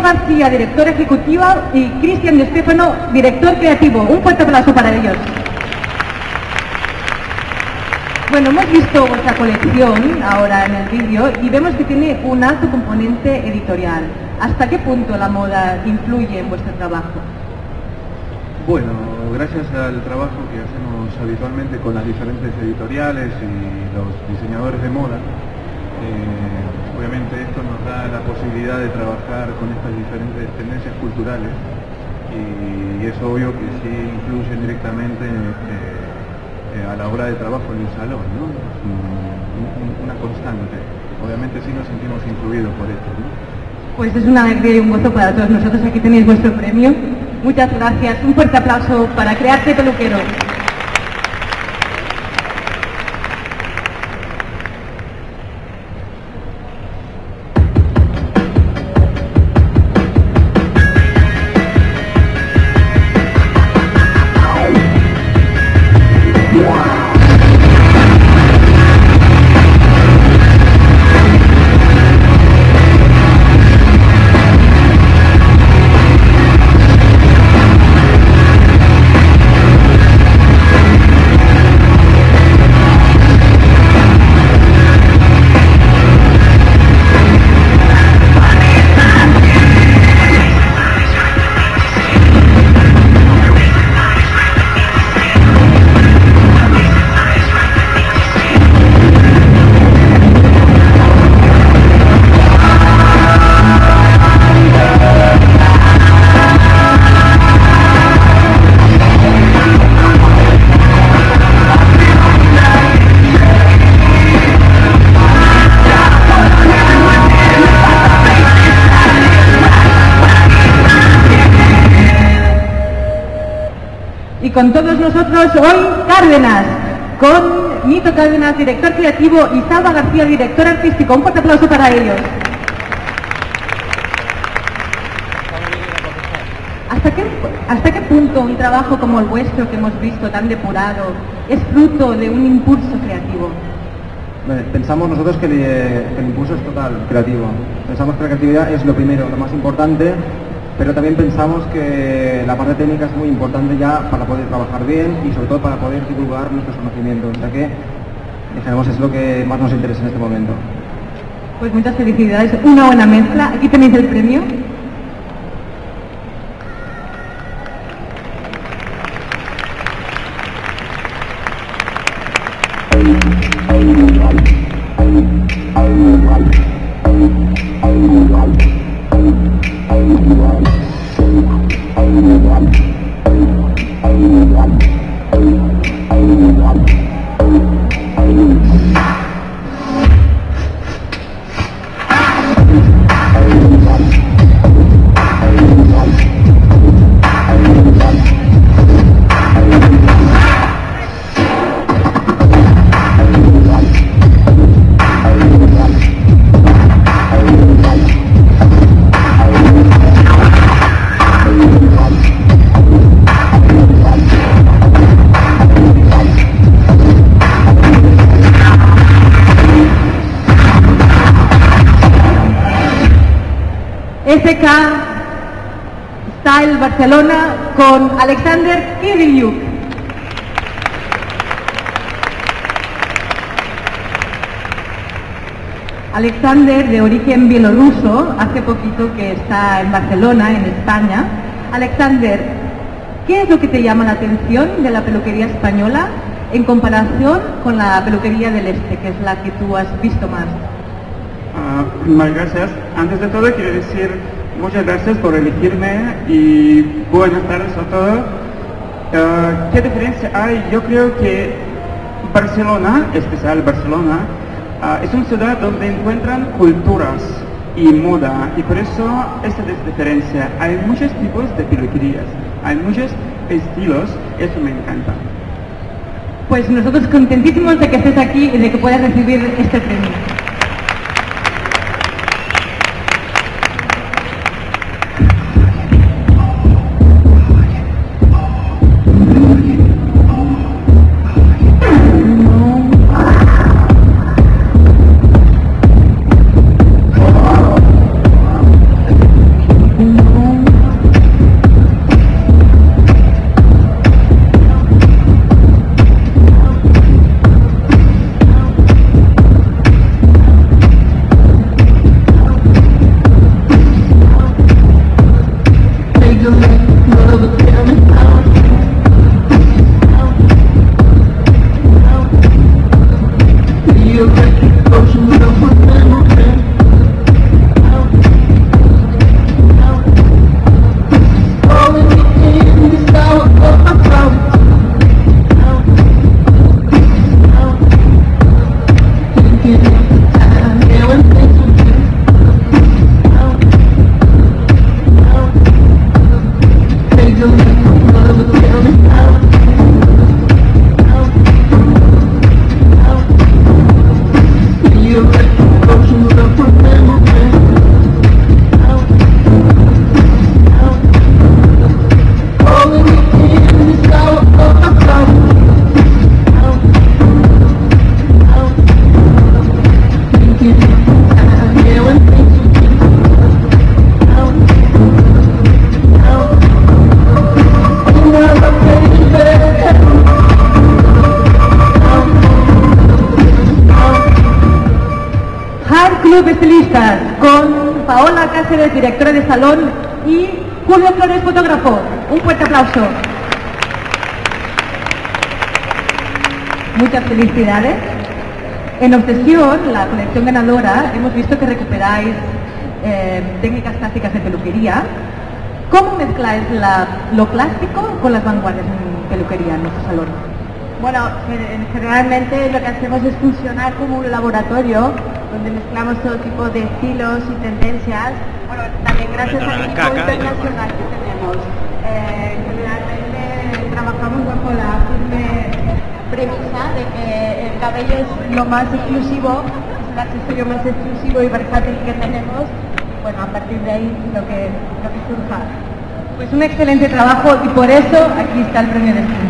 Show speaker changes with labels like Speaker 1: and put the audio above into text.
Speaker 1: García, directora ejecutiva, y Cristian Di Stefano, director creativo. Un fuerte aplauso para ellos. Bueno, hemos visto vuestra colección ahora en el vídeo y vemos que tiene un alto componente editorial. ¿Hasta qué punto la moda influye en vuestro trabajo?
Speaker 2: Bueno, gracias al trabajo que hacemos habitualmente con las diferentes editoriales y los diseñadores de moda, obviamente esto nos da la posibilidad de trabajar con estas diferentes tendencias culturales y es obvio que sí influyen directamente a la hora de trabajo en el salón, ¿no? Es una constante. Obviamente sí nos sentimos influidos por esto, ¿no?
Speaker 1: Pues es una alegría y un gozo para todos nosotros. Aquí tenéis vuestro premio. Muchas gracias. Un fuerte aplauso para Crearte Peluquero. Y con todos nosotros hoy Cárdenas, con Nito Cárdenas, director creativo, y Salva García, director artístico. Un fuerte aplauso para ellos. ¿Hasta qué punto un trabajo como el vuestro, que hemos visto tan depurado, es fruto de un impulso creativo?
Speaker 3: Pensamos nosotros que el impulso es total, creativo. Pensamos que la creatividad es lo primero, lo más importante, pero también pensamos que la parte técnica es muy importante ya para poder trabajar bien y sobre todo para poder divulgar nuestros conocimientos, ya que dijéramos es lo que más nos interesa en este momento.
Speaker 1: Pues muchas felicidades, una buena mezcla. Aquí tenéis el premio. SK Style Barcelona con Alexander Kiriliuk. Alexander, de origen bielorruso, hace poquito que está en Barcelona, en España. Alexander, ¿qué es lo que te llama la atención de la peluquería española en comparación con la peluquería del este, que es la que tú has visto más?
Speaker 4: Muchas gracias. Antes de todo quiero decir muchas gracias por elegirme y buenas tardes a todos. ¿Qué diferencia hay? Yo creo que Barcelona, especial Barcelona, es una ciudad donde encuentran culturas y moda, y por eso esta diferencia. Hay muchos tipos de peluquerías, hay muchos estilos, eso me encanta.
Speaker 1: Pues nosotros contentísimos de que estés aquí y de que puedas recibir este premio. Club Estilistas, con Paola Cáceres, directora de salón, y Julio Flores, fotógrafo. Un fuerte aplauso. Muchas felicidades. En Obsesión, la colección ganadora, hemos visto que recuperáis técnicas clásicas de peluquería. ¿Cómo mezcláis lo clásico con las vanguardias en peluquería en nuestro salón?
Speaker 5: Bueno, generalmente lo que hacemos es funcionar como un laboratorio donde mezclamos todo tipo de estilos y tendencias. Bueno, también gracias al equipo internacional que tenemos. Generalmente trabajamos bajo la firme premisa de que el cabello es lo más exclusivo, es el accesorio más exclusivo y versátil que tenemos. Bueno, a partir de ahí lo que surja.
Speaker 1: Pues un excelente trabajo y por eso aquí está el premio de este.